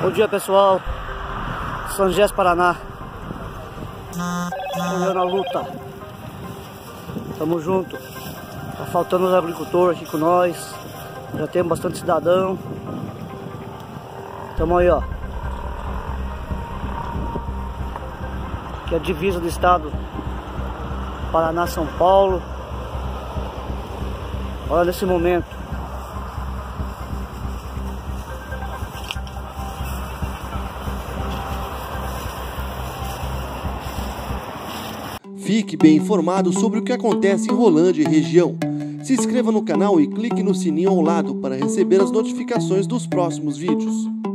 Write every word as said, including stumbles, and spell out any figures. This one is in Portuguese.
Bom dia, pessoal. São José, Paraná. Olhando a luta. Tamo junto. Tá faltando os agricultores aqui com nós. Já temos bastante cidadão. Tamo aí, ó. Aqui é a divisa do estado Paraná, São Paulo. Olha nesse momento. Fique bem informado sobre o que acontece em Rolândia e região. Se inscreva no canal e clique no sininho ao lado para receber as notificações dos próximos vídeos.